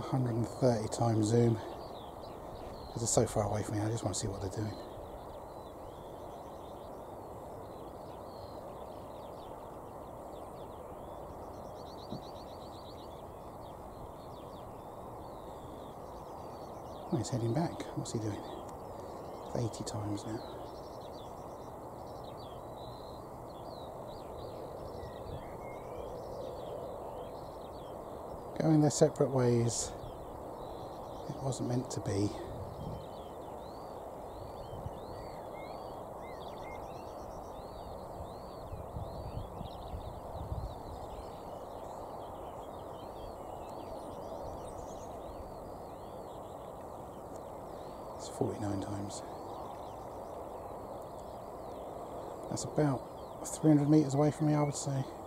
130 times zoom. Because they're so far away from me, I just want to see what they're doing. Oh, he's heading back. What's he doing? 80 times now. Going their separate ways. It wasn't meant to be. It's 49 times. That's about 300 meters away from me, I would say.